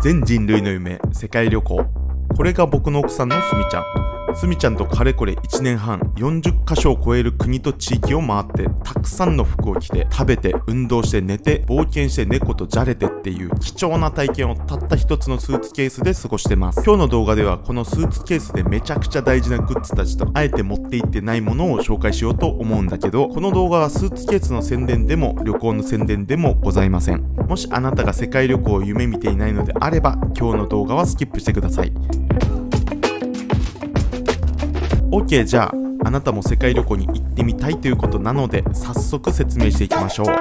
全人類の夢、世界旅行。これが僕の奥さんのすみちゃん。すみちゃんとかれこれ1年半、40カ所を超える国と地域を回って、たくさんの服を着て、食べて、運動して寝て、冒険して猫とじゃれてっていう貴重な体験をたった一つのスーツケースで過ごしてます。今日の動画ではこのスーツケースでめちゃくちゃ大事なグッズたちと、あえて持っていってないものを紹介しようと思うんだけど、この動画はスーツケースの宣伝でも旅行の宣伝でもございません。もしあなたが世界旅行を夢見ていないのであれば、今日の動画はスキップしてください。OK、じゃあ、あなたも世界旅行に行ってみたいということなので、早速説明していきましょう。はい、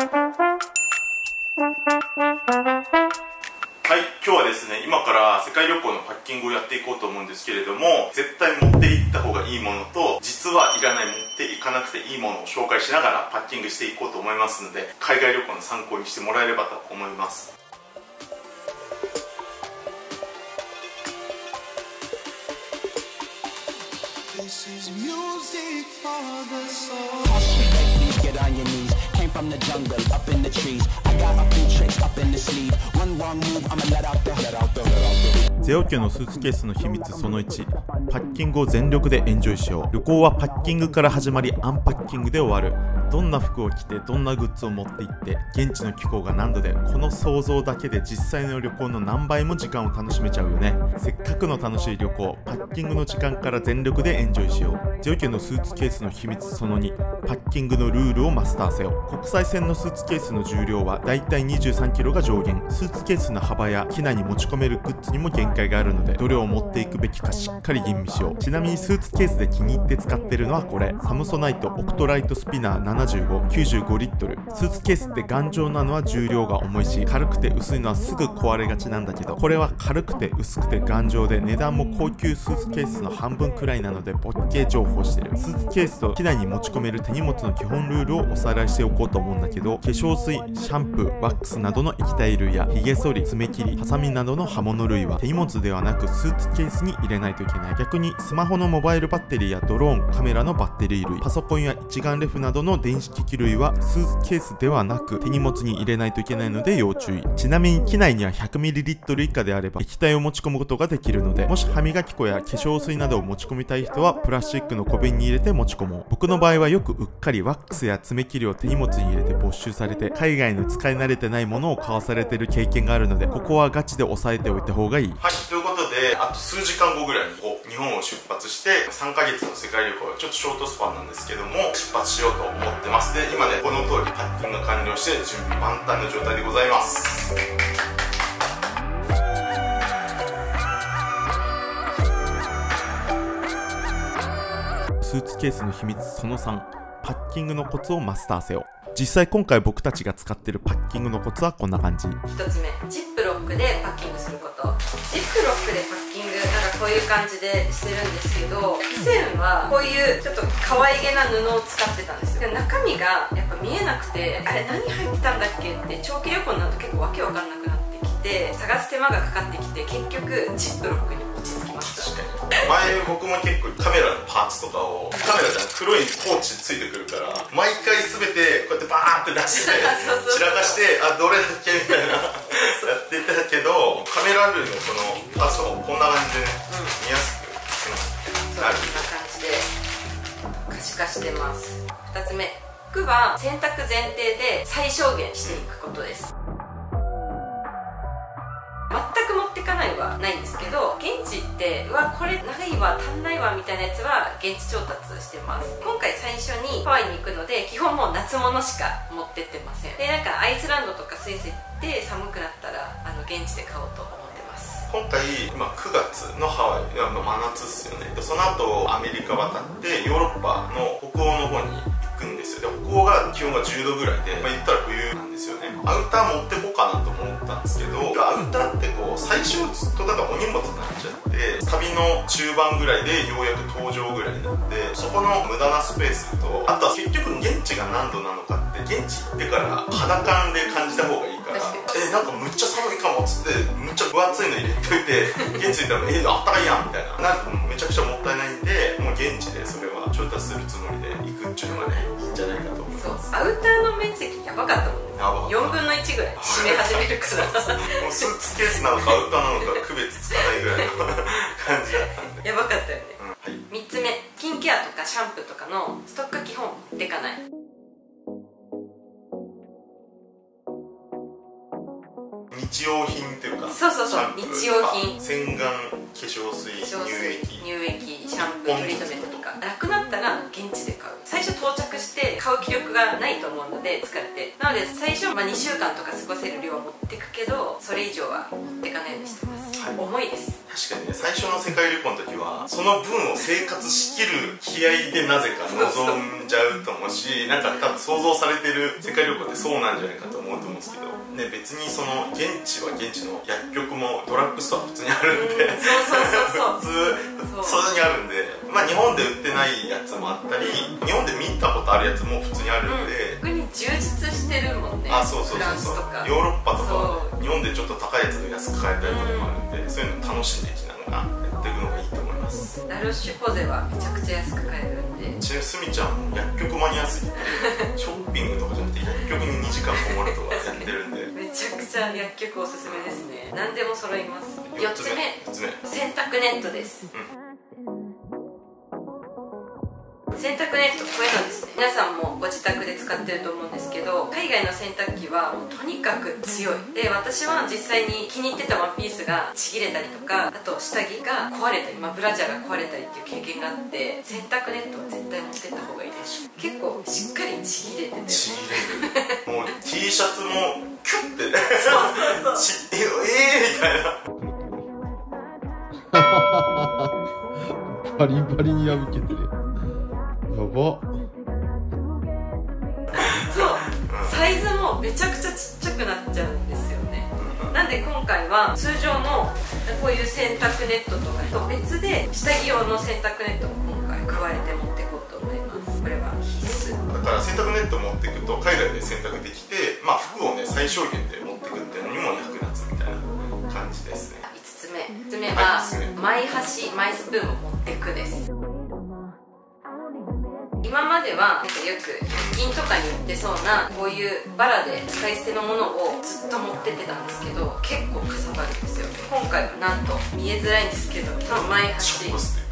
今日はですね、今から世界旅行のパッキングをやっていこうと思うんですけれども、絶対持っていった方がいいものと、実はいらない、持っていかなくていいものを紹介しながらパッキングしていこうと思いますので、海外旅行の参考にしてもらえればと思います。 This is music for the soul. Get on your knees. Came from the jungle, up in the trees. I got a few tricks up in the sleeve. One wrong move, I'ma let out the. ゼオ家のスーツケースの秘密その1、パッキングを全力でエンジョイしよう。旅行はパッキングから始まりアンパッキングで終わる。どんな服を着てどんなグッズを持って行って現地の気候が何度で、この想像だけで実際の旅行の何倍も時間を楽しめちゃうよね。せっかくの楽しい旅行、パッキングの時間から全力でエンジョイしよう。ゼオ家のスーツケースの秘密その2、パッキングのルールをマスターせよ。国際線のスーツケースの重量はだいたい23キロが上限。スーツケースの幅や機内に持ち込めるグッズにも限界があるので、どれを持っていくべきかしっかり吟味しよう。ちなみにスーツケースで気に入って使ってるのはこれ、サムソナイトオクトライトスピナー75、95リットル。スーツケースって頑丈なのは重量が重いし、軽くて薄いのはすぐ壊れがちなんだけど、これは軽くて薄くて頑丈で、値段も高級スーツケースの半分くらいなのでボッケー重宝してる。スーツケースと機内に持ち込める手荷物の基本ルールをおさらいしておこうと思うんだけど、化粧水、シャンプー、ワックスなどの液体類や髭剃り、爪切り、ハサミなどの刃物類は手荷物ではなくスーツケースに入れないといけない。逆にスマホのモバイルバッテリーやドローン、カメラのバッテリー類、パソコンや一眼レフなどの電子機器類はスーツケースではなく手荷物に入れないといけないので要注意。ちなみに機内には 100ml 以下であれば液体を持ち込むことができるので、もし歯磨き粉や化粧水などを持ち込みたい人はプラスチックの小瓶に入れて持ち込もう。僕の場合はよくうっかりワックスや爪切りを手荷物に入れて没収されて、海外の使い慣れてないものを買わされてる経験があるので、ここはガチで押さえておいた方がいい。はい、ということで、あと数時間後ぐらいに日本を出発して3ヶ月の世界旅行、ちょっとショートスパンなんですけども出発しようと思ってます。で、今ね、この通りパッキングが完了して準備万端の状態でございます。スーツケースの秘密その3、パッキングのコツをマスターせよ。実際今回僕たちが使ってるパッキングのコツはこんな感じ。 1つ目、ジップロックでパッキングすること。ジップロックでパッキング、なんかこういう感じでしてるんですけど、以前はこういうちょっと可愛げな布を使ってたんですよ。で、中身がやっぱ見えなくて、あれ何入ってたんだっけって長期旅行になると結構わけわかんなくなってきて、探す手間がかかってきて、結局ジップロックに落ち着きました。 前僕も結構カメラのパーツとかを、カメラじゃん黒いポーチついてくるから毎回全てこうやってバーって出して散らかして、あ、どれだっけみたいなやってたけど、カメラ類のこのパーツとかこんな感じでね、見やすくなる。 こんな感じで可視化してます。2つ目、服は洗濯前提で最小限していくことです。全く持ってかないはないんですけど、現地行ってうわこれないわ足んないわみたいなやつは現地調達してます。今回最初にハワイに行くので基本もう夏物しか持ってってません。で、なんかアイスランドとかスイス行って寒くなったら現地で買おうと思ってます。 今回今9月のハワイ、真夏っすよね。その後アメリカ渡ってヨーロッパの北欧の方に行くんですよ。で、北欧が気温が10度ぐらいで、言ったら冬なんですよね。アウター持ってこうかなと思ったんですけど、アウターってこう最初ずっとだからお荷物になっちゃって、旅の中盤ぐらいでようやく搭乗ぐらいになって、そこの無駄なスペースと、あとは結局現地が何度なのかって現地行ってから肌感で感じた方がいいから、なんかむっちゃ寒いかもっつってむっちゃ分厚いの入れといて現地行ったらあったかいやんみたいななるとめちゃくちゃもったいないんで、もう現現地でそれは調達するつもりで行くっていうのがねいいんじゃないかと思いそうます。 アウターの面積やばかったもんね。 やばかった 4分の1ぐらい締め始めるからもうスーツケースなのかアウターなのか区別つかないぐらいの感じだったんで、 やばかったよね。 はい、 3つ目、スキンケアとかシャンプーとかのストック基本持ってかない。 日用品っていうか、 そうそうそう、日用品、 洗顔、化粧水、乳液、 シャンプー、トリートメントとか、なくなったら現地で買う。最初到着して買う気力がないと思うので疲れて、なので最初、2週間とか過ごせる量は持ってくけど、それ以上は持ってかないようにしてます、はい、重いです。 確かにね、最初の世界旅行の時はその分を生活しきる気合でなぜか望んじゃうと思うし、なんか多分想像されてる世界旅行ってそうなんじゃないかと思うと思うんですけどね、別にその現地は現地の薬局もドラッグストア普通にあるんで、普通にあるんで、まあ日本で売ってないやつもあったり、日本で見たことあるやつも普通にあるんで、 逆に充実してるもんね。 あ、そうそうそうそう、 フランスとかヨーロッパとかはね、日本でちょっと高いやつが安く買えたりとかもあるんで、そういうの楽しんでいきながらやっていくのがいいと思います。 ラルシュポゼはめちゃくちゃ安く買えるんで。 ちなみにスミちゃん薬局マニアすぎてショッピングとかじゃなくて薬局に2時間こもるとかやってるんでめちゃくちゃ薬局おすすめですね。何でも揃います。4つ目、洗濯ネットです、洗濯ネット、これなんですね。皆さんもご自宅で使ってると思うんですけど、海外の洗濯機はもうとにかく強いで、私は実際に気に入ってたワンピースがちぎれたりとか、あと下着が壊れたり、ブラジャーが壊れたりっていう経験があって、洗濯ネットは絶対持ってった方がいいです。結構しっかりちぎれてて、 ちぎれるもう T シャツもキュッてそうみたいなバリバリに破けてる。やば。 そう、サイズもめちゃくちゃちっちゃくなっちゃうんですよね。なんで今回は通常のこういう洗濯ネットとかと別で下着用の洗濯ネットも今回加えて持っていこうと思います。これは必須だから、洗濯ネット持っていくと海外で洗濯できて、まあ服をね最小限で持っていくっていうのにも役立つみたいな感じですね。 5つ目は、マイ箸マイスプーンを持っていくです。今まではなんかよく100均とかに売ってそうなこういうバラで使い捨てのものをずっと持ってってたんですけど、結構かさばるんですよ。今回はなんと見えづらいんですけど、マイ箸、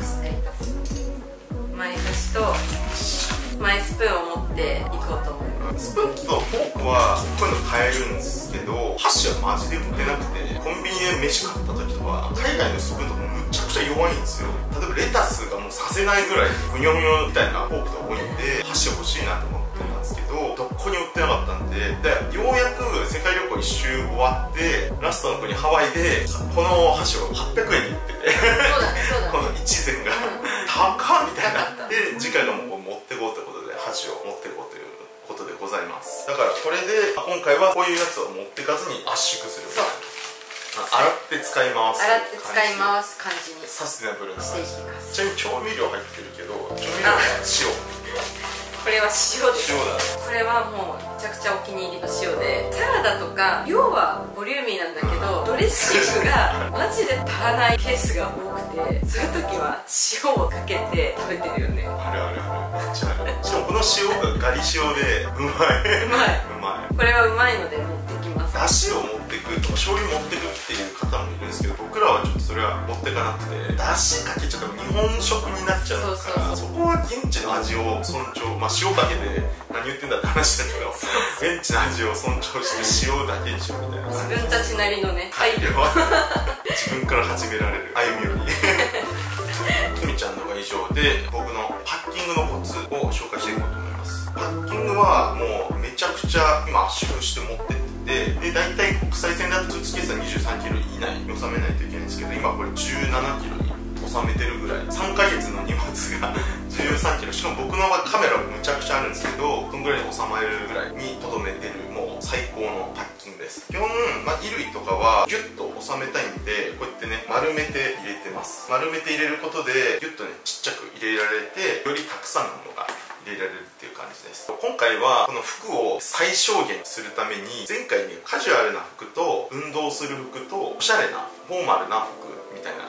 マイ箸とマイスプーンを持っていこうと思います。 スプーンとフォークはこういうの買えるんですけど、箸はマジで売ってなくて、コンビニで飯買った時とか海外のスプーンとかむちゃくちゃ弱いんですよ。例えばレタスがもうさせないぐらいふにょふにょみたいなフォークとか多いんで、箸欲しいなと思ってたんですけど、どこに売ってなかったんで、ようやく世界旅行一周終わってラストの国ハワイでこの箸を800円に売っててそうだねこの1膳が高っみたいなで、次回のも持ってこうということで箸を持ってこうということでございます。だからこれで今回はこういうやつを持ってかずに圧縮する。そう、洗って使い回す感じにサステナブルなしていきます。 ちなみに調味料入ってるけど、調味料は塩。 これは塩です。 塩だ。 これはもうめちゃくちゃお気に入りの塩で、サラダとか量はボリューミーなんだけど、ドレッシングがマジで足らないケースが多くて、そういう時は塩をかけて食べてるよね。 あるあるある、めっちゃある。しかもこの塩がガリ塩でうまい。うまい。 これはうまいので持ってきます。 だしを持ってくとか醤油持ってくっていう方もいるんですけど、僕らはちょっとそれは持ってかなくて、だしかけちゃったら日本食になっちゃうから、そこは現地の味を尊重、まあ塩だけで何言ってんだって話だけど、現地の味を尊重して塩だけにしようみたいな。 自分たちなりのね配慮は自分から始められる歩み寄りトミちゃんのが以上で、僕のパッキングのコツを紹介していこうと思います。パッキングはもうめちゃくちゃ今圧縮して持ってってて、で大体国際線だとスーツケースは23キロ以内に収めないといけないんですけど、今これ17キロに収めてるぐらい、3ヶ月の荷物が13キロ、しかも僕の場合カメラもむちゃくちゃあるんですけど、そのぐらいに収まれるぐらいにとどめてる、もう最高のパッキングです。基本、衣類とかはギュッと収めたいんで、こうやってね丸めて入れてます。丸めて入れることでギュッとねちっちゃく入れられて、よりたくさんのものが入れられるっていう感じです。今回はこの服を最小限するために、前回ねカジュアルな服と運動する服とおしゃれなフォーマルな服みたいな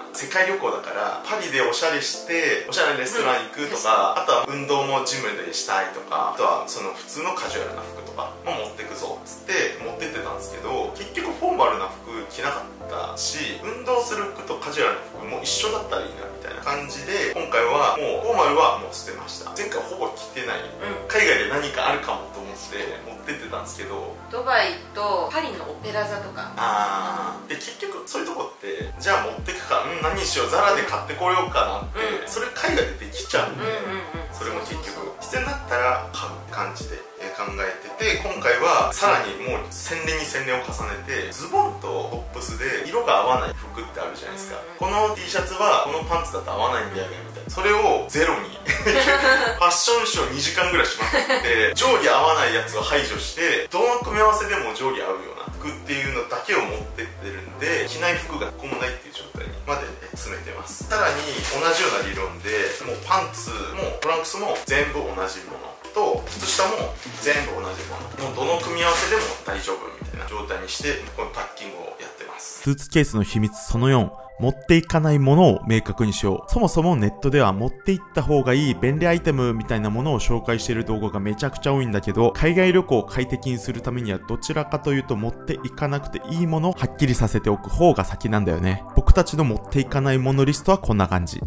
世界旅行だからパリでおしゃれしておしゃれなレストラン行くとか、あとは運動もジムでしたいとか、あとはその普通のカジュアルな服とかも持ってくぞっつって持ってってたんですけど、結局フォーマルな服着なかったし、運動する服とカジュアルな服も一緒だったらいいなみたいな感じで、今回はもうフォーマルはもう捨てました。前回ほぼ着てない、海外で何かあるかもと思って持ってってたんですけど、 ドバイとパリのオペラ座とか、 で結局そういうとこってじゃあ持ってくか、何しよう、ザラで買ってこようかなって、それ海外でできちゃうんで、それも結局必要になったら買うって感じで考えてて、今回はさらにもう洗練に洗練を重ねて、ズボンとトップスで色が合わない服ってあるじゃないですか。この T シャツはこのパンツだと合わないんだよねみたいな、それをゼロにファッションショー2時間ぐらいしまくって上下合わないやつを排除して、どの組み合わせでも上下合うような服っていうのだけを持ってってるんで、着ない服が1個もないっていう状態にまで詰めてます。さらに同じような理論で、もうパンツもトランクスも全部同じものと靴下も全部同じもの、もうどの組み合わせでも大丈夫みたいな状態にして、このパッキングをやってます。 スーツケースの秘密その4、持っていかないものを明確にしよう。そもそもネットでは持っていった方がいい便利アイテムみたいなものを紹介している動画がめちゃくちゃ多いんだけど、海外旅行を快適にするためにはどちらかというと持っていかなくていいものをはっきりさせておく方が先なんだよね。僕たちの持っていかないものリストはこんな感じ。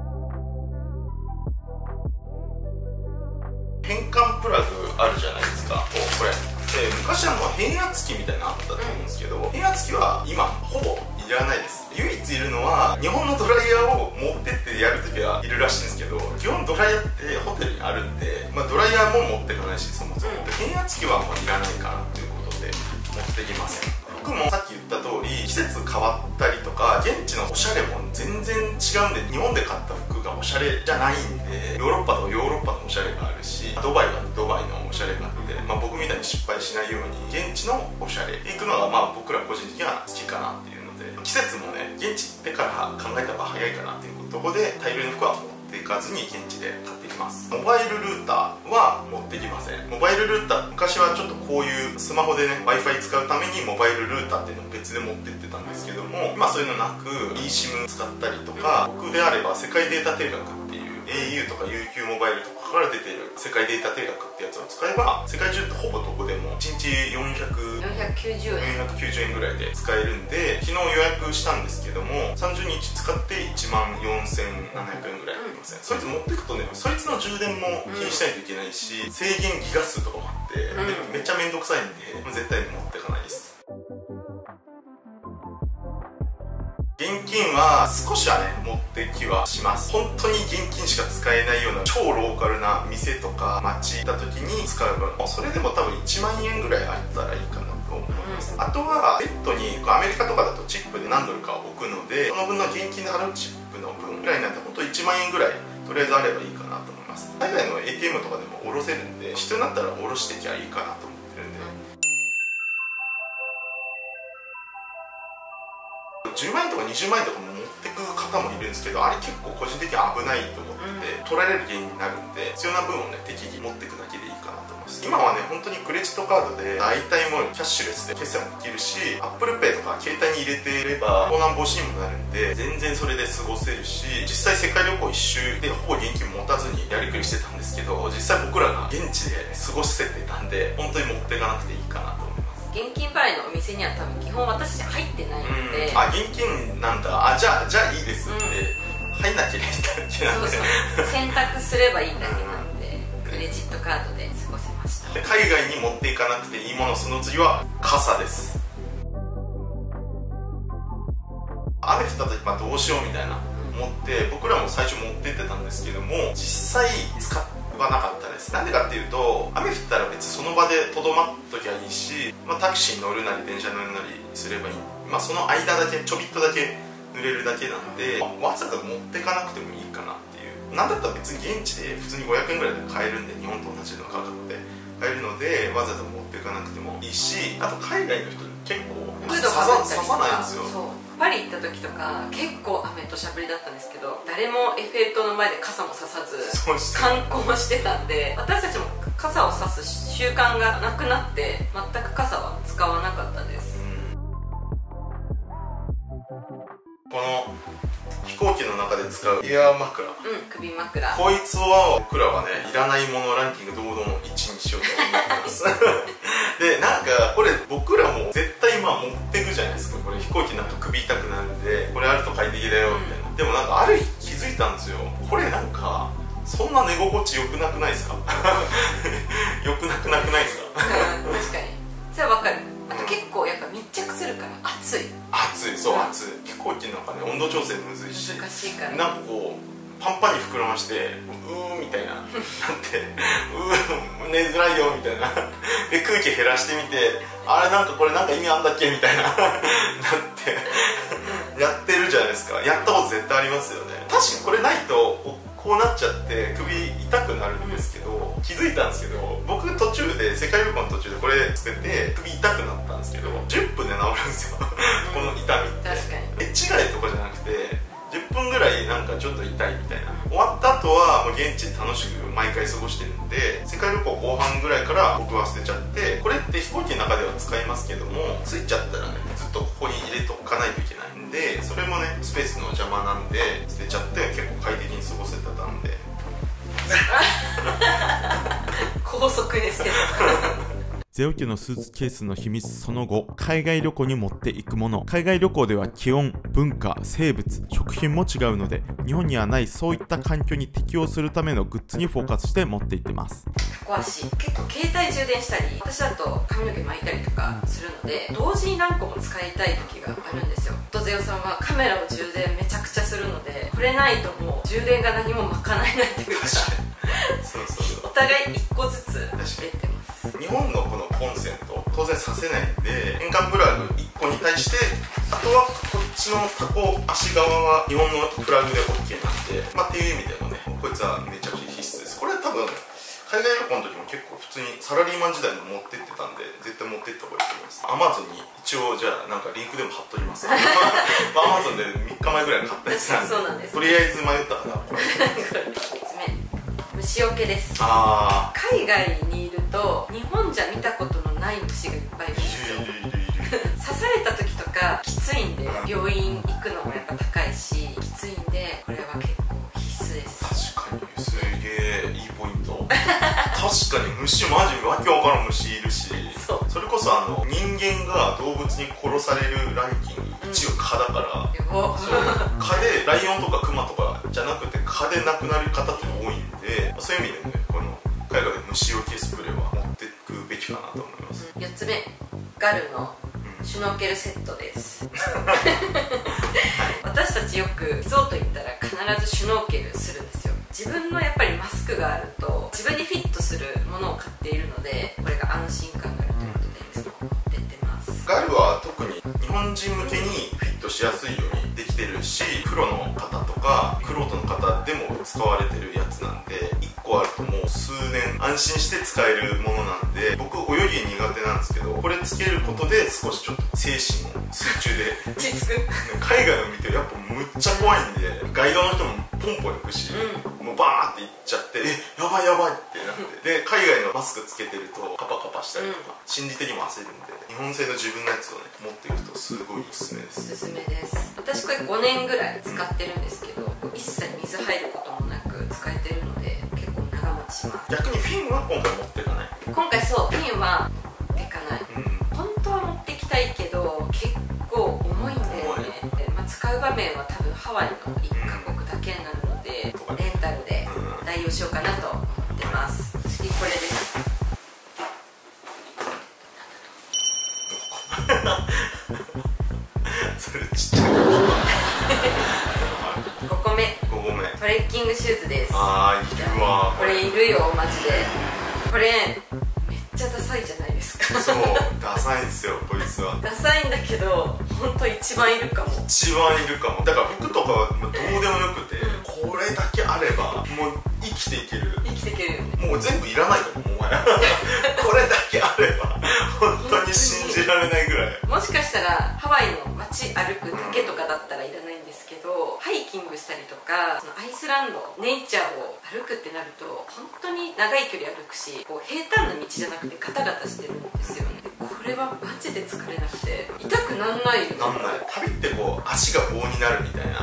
変換プラグあるじゃないですか、これ昔は変圧器みたいなのあったと思うんですけど、変圧器は今ほぼいらないです。唯一いるのは日本のドライヤーを持ってってやるときはいるらしいんですけど、基本ドライヤーってホテルにあるんで、ドライヤーも持ってかないし、そもそも変圧器はもういらないかなということで持ってきません。服もさっき言った通り季節変わったりとか、現地のおしゃれも全然違うんで、日本で買った服がおしゃれじゃないんで、ヨーロッパとヨーロッパのおしゃれがあるし、ドバイはドバイのおしゃれがあって、僕みたいに失敗しないように現地のおしゃれで行くのが僕ら個人的には好きかなっていうので、季節もね現地行ってから考えた方が早いかなっていうところで、大量の服は持っていかずに現地で買ってきます。モバイルルーターは持ってきません。モバイルルーター、昔はちょっとこういうスマホでね Wi-Fi 使うためにモバイルルーターっていうのを別で持ってってたんですけども、今そういうのなく eSIM 使ったりとか、僕であれば世界データ定額っていう au とか UQ モバイルとかから出てる世界データ定額ってやつを使えば、世界中ってほぼどこでも1日490円ぐらいで使えるんで、昨日予約したんですけども30日使って1万4700円ぐらいありません。そいつ持ってくとね、そいつの充電も気にしないといけないし、制限ギガ数とかもあって、めっちゃめんどくさいんで絶対に持ってかないです。現金は少しはね持ってきはします。本当に現金しか使えないような超ローカルな店とか街行った時に使う分、それでも多分1万円ぐらいあったらいいかなと思います。あとはベッドにアメリカとかだとチップで何ドルか置くので、その分の現金で払うチップの分ぐらいなんて本当1万円ぐらいとりあえずあればいいかなと思います。海外の ATM とかでも下ろせるんで、必要になったら下ろしてきゃいいかなと思ってるんで、10万円とか20万円とかも持ってく方もいるんですけど、あれ結構個人的には危ないと思ってて、取られる原因になるんで、必要な分をね適宜持っていくだけでいいかなと思います。今はね本当にクレジットカードで大体もうキャッシュレスで決済もできるし、ApplePay とか携帯に入れていれば盗難防止にもなるんで、全然それで過ごせるし、実際世界旅行一周でほぼ現金持たずにやりくりしてたんですけど、実際僕らが現地で過ごせてたんで、本当に持っていかなくていいかなと思います。 現金払いのお店には多分基本私たち入ってないので、 現金なんだ、じゃあいいですって、入んなきゃいけないだけなんで、 そう選択すればいいだけなんで、クレジットカードで過ごせました。 海外に持っていかなくていいもの、その次は傘です。雨降った時どうしようみたいな思って、僕らも最初持ってってたんですけども、実際使はなかったです。なんでかっていうと、雨降ったら別にその場でとどまっときゃいいし、タクシーに乗るなり電車に乗るなりすればいい、その間だけちょびっとだけ濡れるだけなんで、わざわざ持ってかなくてもいいかなっていう。なんだったら別に現地で普通に500円ぐらいで買えるんで、日本と同じような価格で買えるので、わざわざ持っていかなくてもいいし、あと海外の人結構刺さないんですよ。 パリ行った時とか結構雨としゃぶりだったんですけど、誰もエッフェル塔の前で傘も差さず観光してたんで、私たちも傘を差す習慣がなくなって全く傘は使わなかったです。 この飛行機の中で使うエア枕、 首枕。 こいつは僕らはねいらないものランキング堂々の1位にしようと思ってますでなんかこれ僕らも絶対まあ持ってくじゃないですか。これ飛行機なんか首痛くなるんでこれあると快適だよみたいな、でもなんかある日気づいたんですよ。これなんかそんな寝心地良くなくないですか良くなくないですか確かにそれはわかる。あと結構やっぱ密着するから暑い、 そう暑い。飛行機の中ね温度調整むずいし、 難しいからなんかこうパンパンに膨らましてみたいななって寝づらいよみたいなで空気減らしてみてあれなんかこれなんか意味あんだっけみたいななってやってるじゃないですか。やったこと絶対ありますよね。確かにこれないとこうなっちゃって首痛くなるんですけど、気づいたんですけど僕途中で世界旅行の途中でこれ捨てて首痛くなったんですけど10分で治るんですよこの痛みって。 確かにエッチガイとかじゃなくて10分ぐらいなんかちょっと痛いみたいな。終わった後はもう現地で楽しく毎回過ごしてるんで、世界旅行後半ぐらいから僕は捨てちゃって、これって飛行機の中では使いますけどもついちゃったらねずっとここに入れとかないといけないんで、それもねスペースの邪魔なんで捨てちゃって結構快適に過ごせてたんで高速で捨てたゼオ家のスーツケースの秘密その後、海外旅行に持っていくもの。海外旅行では気温、文化、生物、食品も違うので、日本にはないそういった環境に適応するためのグッズにフォーカスして持っていってます。 タコ足結構携帯充電したり、私だと髪の毛巻いたりとかするので同時に何個も使いたい時があるんですよ。ゼオさんはカメラを充電めちゃくちゃするので、これないともう充電が何も賄えないというかそうお互い1個ずつ出てます。 日本のこのコンセント当然させないんで、変換プラグ1個に対してあとはこっちのタコ足側は日本のプラグで OK なんで、っていう意味でもねこいつはめちゃくちゃ必須です。これ多分海外旅行の時も結構普通にサラリーマン時代に持ってってたんで絶対持ってった方がいいと思います。アマゾンに一応じゃあなんかリンクでも貼っときますアマゾンで3日前ぐらいに買ったやつなんで、とりあえず迷ったからこれ虫除けです。海外にいると日本じゃ見たことのない虫がいっぱいいるんですよ刺された時とかきついんで病院行くのもやっぱ高いしきついんで、これは結構必須です。 確かにすげえいいポイント確かに虫マジわけわからん虫いるし、それこそ人間が動物に殺されるランキング1位は蚊だから、蚊でライオンとかクマとかじゃなくて蚊で亡くなる方って多いんで、そういう意味でもねこの海外で虫除けスプレーは持っていくべきかなと思います。 4つ目、ガルのシュノーケルセットです私たちよくリゾート行ったら必ずシュノーケルするんですよ。自分のやっぱりマスクがあると自分にフィットするものを買っているので、これが安心感があるということでいつも持ってってます。 ガルは特に日本人向けにフィットしやすいようにできてるし、プロの方とか玄人の方でも使われてるやつなんで、1個あるともう数年安心して使えるものなんで、僕泳ぎ苦手なんですけどこれつけることで少しちょっと精神を水中で落ち着く海外の見てやっぱむっちゃ怖いんで、ガイドの人もポンポン行くし、もうバーって行っちゃってやばいやばいってなってで海外のマスクつけてるとカパカパしたりとか、心理的にも焦るんで日本製の自分のやつをね持っていくとすごいおすすめです。 おすすめです。私これ5年ぐらい使ってるんですけど、一切水入ることもなく使えてるので結構長持ちします。 逆にフィンは今回持っていかない？ 今回そうフィンは持っていかない、本当は持ってきたいけど結構重いんだよねって、使う場面は多分ハワイの1カ国だけになるので、レンタルで代用しようかなと思ってます。次これですそれちっちゃい 5個目トレッキングシューズです。 いるわこれいるよマジで。これめっちゃダサいじゃないですかそうダサいんですよこいつは。 ダサいんだけど本当一番いるかも。 一番いるかも。だから服とかはどうでもよくて、これだけあればもう生きていける。 生きていけるよね。 もう全部いらないかももはやこれだけあれば本当に信じられないぐらい。 もしかしたらハワイの街歩くだけとかだったらいらないんですけど、ハイキングしたりとかそのアイスランドネイチャーを歩くってなると本当に長い距離歩くし、こう平坦な道じゃなくてガタガタしてるんですよね。これはマジで疲れなくて痛くなんないよ。 なんない。旅ってこう足が棒になるみたいな、う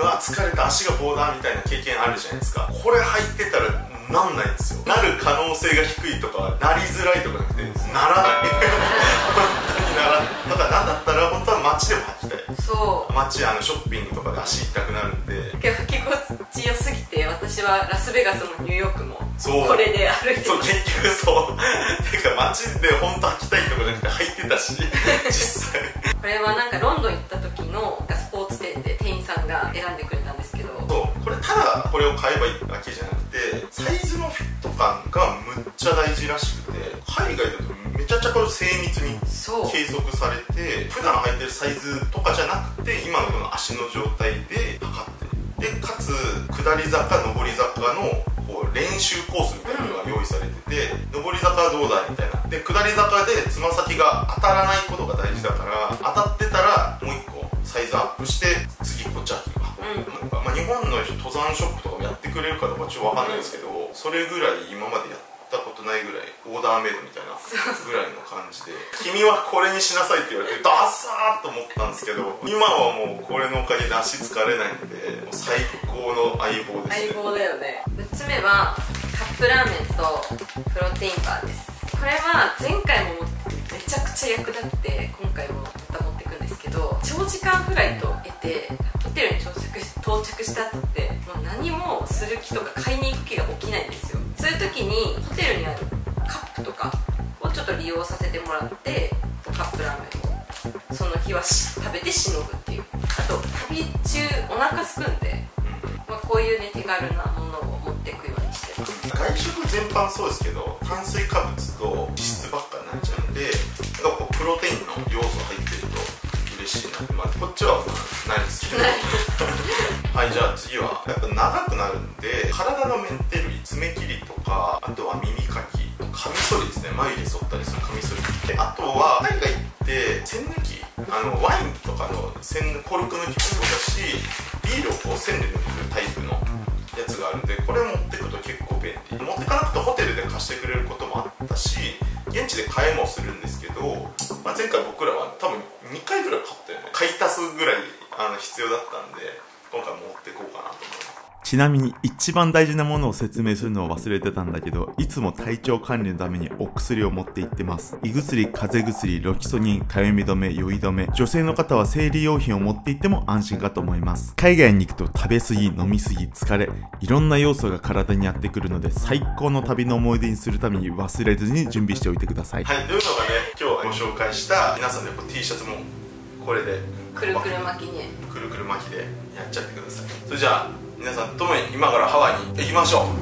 うわ疲れた足が棒だみたいな経験あるじゃないですか。これ履いてたらなんないんですよ。なる可能性が低いとかなりづらいとかじゃなくてならない本当にならない。だからなんだったら本当は街でも履きたい。 そう街ショッピングとかで足痛くなるんで、 けど履き心地よすぎて、私はラスベガスもニューヨークもそうこれで歩いてそうます。 結局そうてか街で本当履きたいとかじゃなくて履いてたし実際これはなんかロンドン行った時のスポーツ店で店員さんが選んでくれたんですけど、 そうこれただこれを買えばいいだけじゃなくて、サイズのフィット感がむっちゃ大事らしくて、海外だとめちゃくちゃこれ精密にそう計測されて、普段履いてるサイズとかじゃなくて今のこの足の状態で測ってる。でかつ下り坂上り坂のこう練習コースみたいなのが用意されてて、上り坂はどうだみたいな。で下り坂でつま先が当たらないことが大事だから、当たってたらもう一個サイズアップして次こっち履けば、まあ、日本の登山ショップとかもやってくれるかどうかちょっと分かんないですけど、それぐらい今までやったことないぐらいオーダーメイドみたいなぐらいの感じで君はこれにしなさいって言われてダサーと思ったんですけど、今はもうこれのおかげで足疲れないんでもう最高の相棒ですね。 相棒だよね。6つ目はカップラーメンとプロテインバーです。これは前回も持ってめちゃくちゃ役立って今回もまた持っていくんですけど、長時間フライトを得てホテルに到着した後ってもう何もする気とか買いに行く気が起きないんですよ。そういう時にホテルにあるカップとかをちょっと利用させてもらって、カップラーメンをその日は食べてしのぐっていう。あと旅中お腹すくんで、こういうね手軽なものを持っていくようにしてます。 外食全般そうですけど炭水化物と脂質ばっかになっちゃうんで、なんかこうプロテインの要素入ってると嬉しいなって、まあ、こっちはないですけどはい、じゃあ次はやっぱ長くなるんで体のメンテ類、爪切りとか、あとは耳かき、カミソリですね、眉毛剃ったりするカミソリで、あとは海外行って栓抜き、ワインとかのコルク抜きもそうだし、ビールをこう栓で抜くタイプのやつがあるんで、これ持ってくと結構便利。持ってかなくてホテルで貸してくれることもあったし、現地で買えもするんですけど、まあ、前回僕らは多分2回ぐらい買ったよね。買い足すぐらい必要だったんで今回持ってこうかなと思います。 ちなみに一番大事なものを説明するのを忘れてたんだけど、いつも体調管理のためにお薬を持って行ってます。胃薬、風邪薬、ロキソニン、かゆみ止め、酔い止め。女性の方は生理用品を持って行っても安心かと思います。海外に行くと食べ過ぎ、飲み過ぎ、疲れ、いろんな要素が体にやってくるので、最高の旅の思い出にするために忘れずに準備しておいてください。 はい、というのがね、今日ご紹介した皆さんでT シャツもこれでくるくる巻きね、 くるくる巻きでやっちゃってください。それじゃあ皆さんともに今からハワイに行きましょう。